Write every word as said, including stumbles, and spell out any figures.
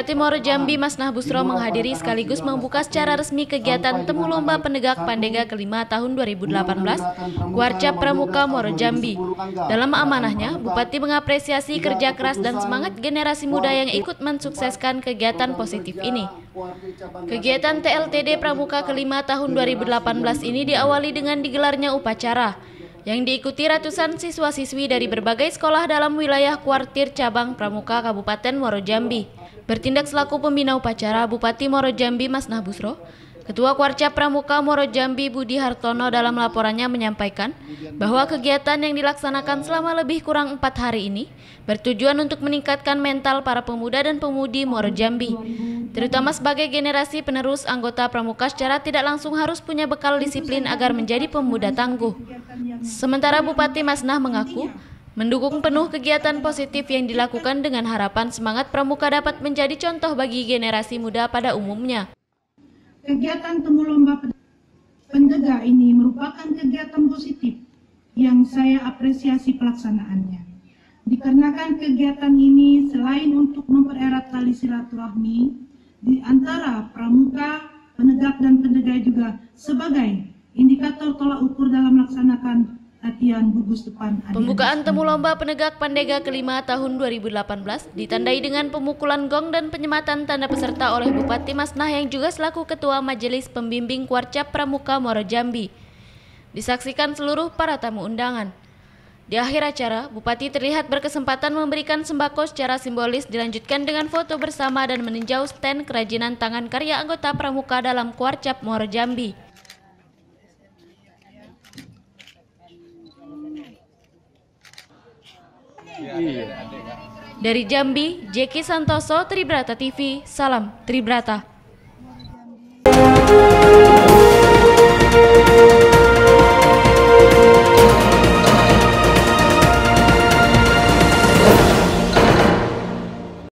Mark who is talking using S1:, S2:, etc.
S1: Bupati Muaro Jambi Masnah Busro menghadiri sekaligus membuka secara resmi kegiatan Temu Lomba Penegak Pandega kelima tahun dua ribu delapan belas Kuarcap Pramuka Muaro Jambi. Dalam amanahnya, Bupati mengapresiasi kerja keras dan semangat generasi muda yang ikut mensukseskan kegiatan positif ini. Kegiatan T L T D Pramuka kelima tahun dua ribu delapan belas ini diawali dengan digelarnya upacara yang diikuti ratusan siswa-siswi dari berbagai sekolah dalam wilayah kuartir cabang Pramuka Kabupaten Muaro Jambi. Bertindak selaku pembina upacara, Bupati Muaro Jambi Masnah Busro, Ketua Kuarcap Pramuka Muaro Jambi Budi Hartono dalam laporannya menyampaikan bahwa kegiatan yang dilaksanakan selama lebih kurang empat hari ini bertujuan untuk meningkatkan mental para pemuda dan pemudi Muaro Jambi, terutama sebagai generasi penerus anggota Pramuka secara tidak langsung harus punya bekal disiplin agar menjadi pemuda tangguh. Sementara Bupati Masnah mengaku mendukung penuh kegiatan positif yang dilakukan dengan harapan semangat Pramuka dapat menjadi contoh bagi generasi muda pada umumnya.
S2: Kegiatan Temu Lomba Penegak ini merupakan kegiatan positif yang saya apresiasi pelaksanaannya. Dikarenakan kegiatan ini selain untuk mempererat tali silaturahmi di antara pramuka, penegak dan pendegak juga sebagai indikator tolak ukur dalam melaksanakan latihan gugus depan.
S1: Pembukaan Temu Lomba Penegak Pandega kelima tahun dua ribu delapan belas ditandai dengan pemukulan gong dan penyematan tanda peserta oleh Bupati Masnah yang juga selaku Ketua Majelis Pembimbing Kuarcap Pramuka Muaro Jambi. Disaksikan seluruh para tamu undangan. Di akhir acara, Bupati terlihat berkesempatan memberikan sembako secara simbolis, dilanjutkan dengan foto bersama dan meninjau stand kerajinan tangan karya anggota Pramuka dalam Kuarcap Muaro Jambi. Dari Jambi, Jeki Santoso, Tribrata T V, salam Tribrata.